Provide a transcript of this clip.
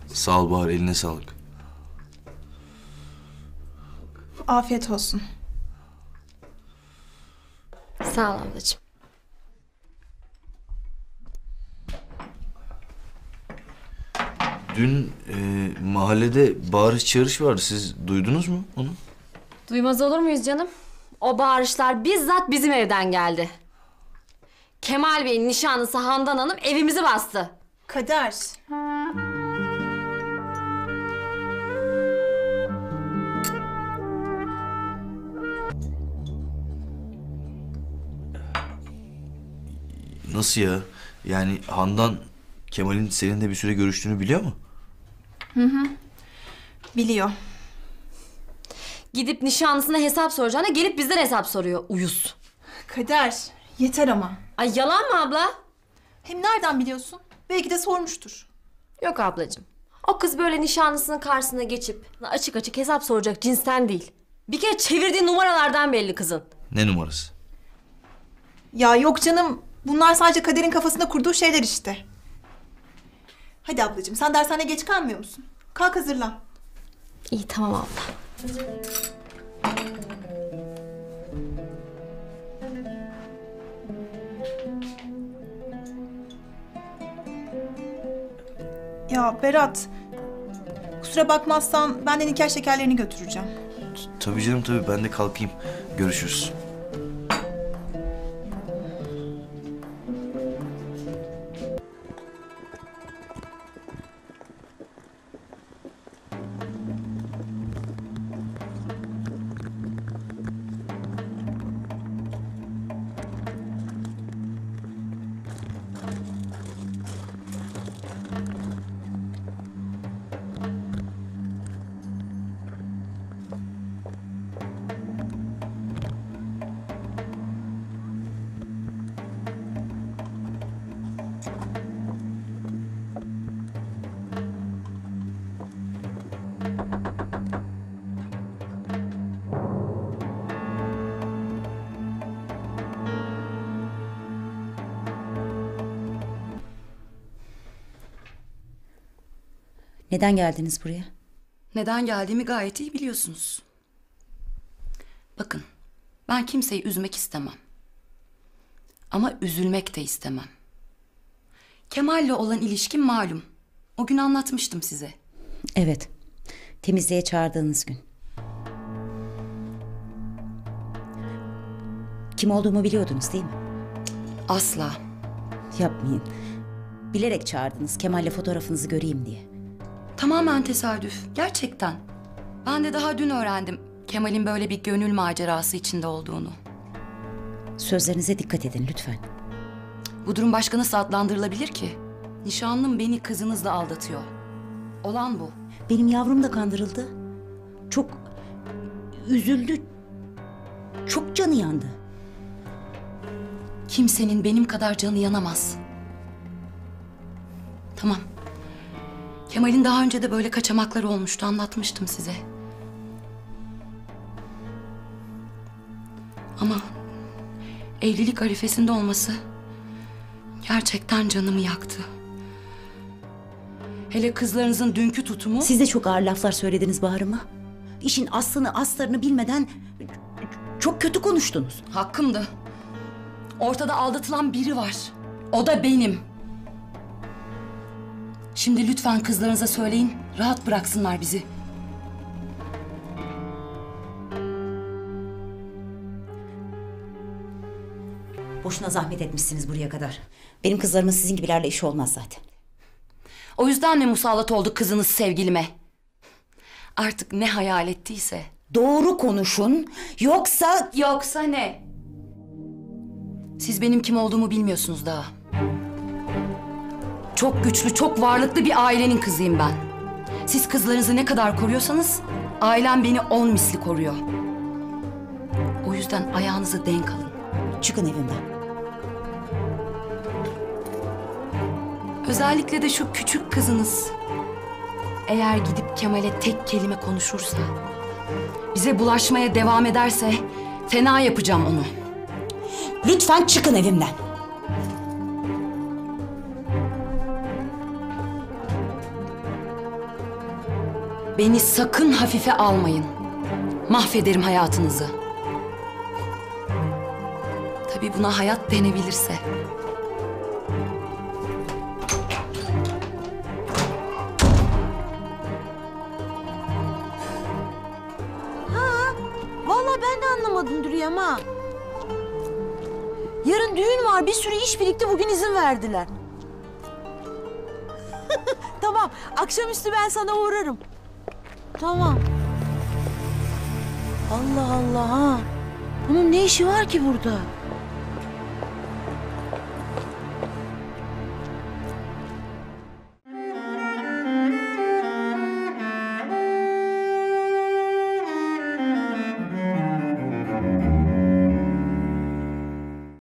Sağ ol Bahar, eline sağlık. Afiyet olsun. Sağ ol ablacığım. Dün mahallede bağırış çağırış vardı. Siz duydunuz mu onu? Duymaz olur muyuz canım? O bağırışlar bizzat bizim evden geldi. Kemal Bey'in nişanlısı Handan Hanım evimizi bastı. Kader. Nasıl ya? Yani Handan Kemal'in seninle bir süre görüştüğünü biliyor mu? Biliyor. Gidip nişanlısına hesap soracağına gelip bizden hesap soruyor uyuz. Kader. Yeter ama. Ay yalan mı abla? Hem nereden biliyorsun? Belki de sormuştur. Yok ablacığım. O kız böyle nişanlısının karşısına geçip açık açık hesap soracak cinsten değil. Bir kere çevirdiği numaralardan belli kızın. Ne numarası? Ya yok canım. Bunlar sadece Kader'in kafasında kurduğu şeyler işte. Hadi ablacığım, sen dershaneye geç kalmıyor musun? Kalk hazırlan. İyi tamam abla. Ya Berat, kusura bakmazsan ben de nikah şekerlerini götüreceğim. Tabii canım tabii, ben de kalkayım. Görüşürüz. Neden geldiniz buraya? Neden geldiğimi gayet iyi biliyorsunuz. Bakın, ben kimseyi üzmek istemem. Ama üzülmek de istemem. Kemal'le olan ilişkim malum. O gün anlatmıştım size. Evet. Temizliğe çağırdığınız gün. Kim olduğumu biliyordunuz değil mi? Asla. Yapmayın. Bilerek çağırdınız Kemal'le fotoğrafınızı göreyim diye. Tamamen tesadüf. Gerçekten. Ben de daha dün öğrendim Kemal'in böyle bir gönül macerası içinde olduğunu. Sözlerinize dikkat edin lütfen. Bu durum başka nasıl adlandırılabilir ki? Nişanlım beni kızınızla aldatıyor. Olan bu. Benim yavrum da kandırıldı. Çok üzüldü. Çok canı yandı. Kimsenin benim kadar canı yanamaz. Tamam. Kemal'in daha önce de böyle kaçamakları olmuştu, anlatmıştım size. Ama evlilik arifesinde olması gerçekten canımı yaktı. Hele kızlarınızın dünkü tutumu... Siz de çok ağır laflar söylediniz Bahar'ıma. İşin aslını aslarını bilmeden çok kötü konuştunuz. Hakkımdı. Ortada aldatılan biri var. O da benim. Şimdi lütfen kızlarınıza söyleyin, rahat bıraksınlar bizi. Boşuna zahmet etmişsiniz buraya kadar. Benim kızlarımın sizin gibilerle işi olmaz zaten. O yüzden mi musallat oldu kızınız sevgilime? Artık ne hayal ettiyse. Doğru konuşun, yoksa... Yoksa ne? Siz benim kim olduğumu bilmiyorsunuz daha. Çok güçlü, çok varlıklı bir ailenin kızıyım ben. Siz kızlarınızı ne kadar koruyorsanız, ailem beni 10 misli koruyor. O yüzden ayağınızı denk alın. Çıkın evimden. Özellikle de şu küçük kızınız. Eğer gidip Kemal'e tek kelime konuşursa, bize bulaşmaya devam ederse fena yapacağım onu. Lütfen çıkın evimden. Beni sakın hafife almayın. Mahvederim hayatınızı. Tabii buna hayat denebilirse. Vallahi ben de anlamadım Dürüyem ha. Yarın düğün var, bir sürü iş birikti, bugün izin verdiler. Tamam, akşamüstü ben sana uğrarım. Tamam. Allah Allah ha. Bunun ne işi var ki burada?